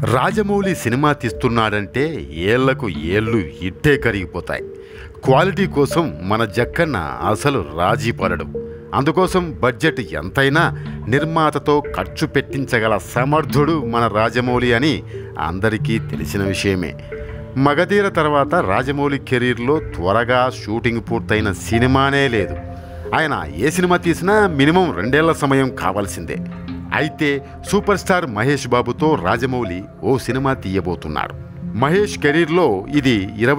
Rajamouli cinema తీస్తున్నాడంటే ఏళ్లకు ఏళ్ళు ఇట్టే కరిగిపోతాయి. క్వాలిటీ కోసం మన జక్కన్న అసలు రాజీ పడడు. అందుకోసం బడ్జెట్ ఎంతైనా నిర్మాతతో ఖర్చు పెట్టించగల సమర్థుడు మన రాజమౌళి అని అందరికీ తెలిసిన విషయమే. మగధీర తర్వాత రాజమౌళి కెరీర్లో త్వరగా షూటింగ్ పూర్తయిన సినిమానే లేదు. ఆయన ఏ సినిమా తీసినా మినిమం 2 ఏళ్ల సమయం కావాల్సిందే. అయితే సూపర్ స్టార్ మహేష్ బాబుతో రాజమౌళి ఓ సినిమా తీయబోతున్నాడు. మహేష్ కెరీర్లో ఇది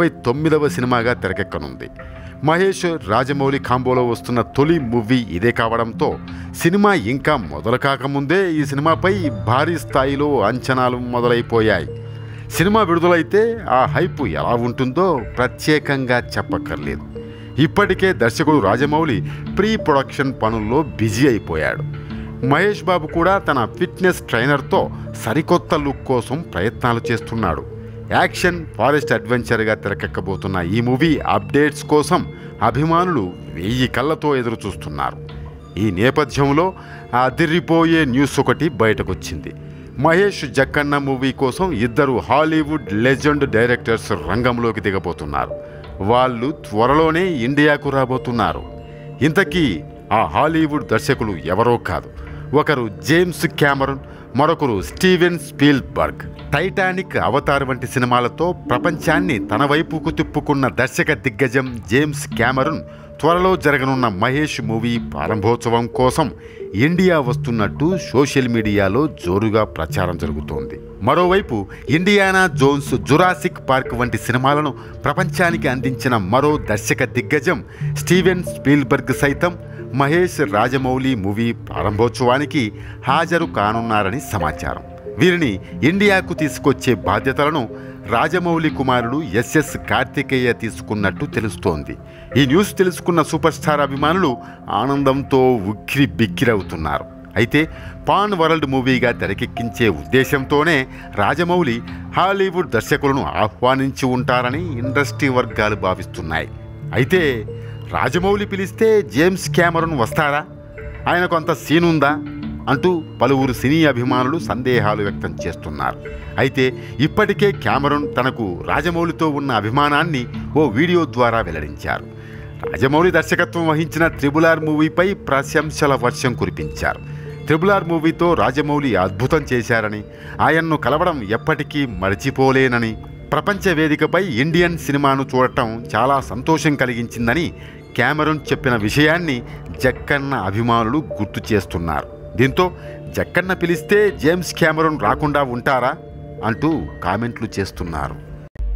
29వ సినిమాగా తెరకెక్కనుంది. మహేష్ రాజమౌళి కాంబోలో వస్తున్న తొలి మూవీ ఇదే కావడంతో సినిమా ఇంకా మొదలు కాకముందే ఈ సినిమాపై భారీ స్థాయిలో అంచనాలు మొదలైపోయాయి. సినిమా విడుదలైతే ఆ హైప్ ఎలా ఉంటుందో ప్రత్యేకంగా చెప్పక్కర్లేదు. ఇప్పటికే దర్శకుడు రాజమౌళి ప్రీ ప్రొడక్షన్ పనుల్లో బిజీ అయిపోయాడు. మహేష్ బాబు కూడా తన ఫిట్నెస్ ట్రైనర్తో సరికొత్త లుక్ కోసం ప్రయత్నాలు చేస్తున్నాడు. యాక్షన్ ఫారెస్ట్ అడ్వెంచర్గా తెరకెక్కబోతున్న ఈ మూవీ అప్డేట్స్ కోసం అభిమానులు 1000 కళ్ళతో ఎదురు చూస్తున్నారు. ఈ నేపథ్యంలో అదిరిపోయే న్యూస్ ఒకటి బయటకొచ్చింది. మహేష్ జక్కన్న మూవీ కోసం 2 హాలీవుడ్ లెజెండ్ డైరెక్టర్స్ రంగంలోకి దిగబోతున్నారు. వాళ్ళు త్వరలోనే ఇండియాకు రాబోతున్నారు. ఇంతకీ ఆ హాలీవుడ్ దర్శకులు ఎవరో కాదు, ఒకరు జేమ్స్ కెమెరూన్, మరొకరు స్టీవెన్ స్పీల్బర్గ్. టైటానిక్, అవతార్ వంటి సినిమాలతో ప్రపంచాన్ని తన వైపుకు తిప్పుకున్న దర్శక దిగ్గజం జేమ్స్ కెమెరూన్ త్వరలో జరగనున్న మహేష్ మూవీ ప్రారంభోత్సవం కోసం ఇండియా వస్తున్నట్టు సోషల్ మీడియాలో జోరుగా ప్రచారం జరుగుతోంది. మరోవైపు ఇండియానా జోన్స్, జురాసిక్ పార్క్ వంటి సినిమాలను ప్రపంచానికి అందించిన మరో దర్శక దిగ్గజం స్టీవెన్ స్పీల్బర్గ్ సైతం మహేష్ రాజమౌళి మూవీ ప్రారంభోత్సవానికి హాజరు కానున్నారని సమాచారం. వీరిని ఇండియాకు తీసుకొచ్చే బాధ్యతలను రాజమౌళి కుమారుడు ఎస్ఎస్ కార్తికేయ తీసుకున్నట్టు తెలుస్తోంది. ఈ న్యూస్ తెలుసుకున్న సూపర్ స్టార్ అభిమానులు ఆనందంతో ఉక్కిరి బిక్కిరవుతున్నారు. అయితే పాన్ వరల్డ్ మూవీగా తెరకెక్కించే ఉద్దేశంతోనే రాజమౌళి హాలీవుడ్ దర్శకులను ఆహ్వానించి ఉంటారని ఇండస్ట్రీ వర్గాలు భావిస్తున్నాయి. అయితే రాజమౌళి పిలిస్తే జేమ్స్ కెమెరూన్ వస్తారా? ఆయనకు అంత సీన్ ఉందా అంటూ పలువురు సినీ అభిమానులు సందేహాలు వ్యక్తం చేస్తున్నారు. అయితే ఇప్పటికే కెమెరూన్ తనకు రాజమౌళితో ఉన్న అభిమానాన్ని ఓ వీడియో ద్వారా వెల్లడించారు. రాజమౌళి దర్శకత్వం వహించిన RRR మూవీపై ప్రశంసల వర్షం కురిపించారు. RRR మూవీతో రాజమౌళి అద్భుతం చేశారని, ఆయన్ను కలవడం ఎప్పటికీ మర్చిపోలేనని, ప్రపంచ వేదికపై ఇండియన్ సినిమాను చూడటం చాలా సంతోషం కలిగించిందని కెమెరూన్ చెప్పిన విషయాన్ని జక్కన్న అభిమానులు గుర్తు చేస్తున్నారు. దీంతో జక్కన్న పిలిస్తే జేమ్స్ కెమెరూన్ రాకుండా ఉంటారా అంటూ కామెంట్లు చేస్తున్నారు.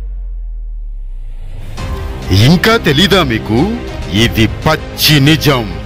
ఇంకా తెలీదా మీకు? ఇది పచ్చి నిజం.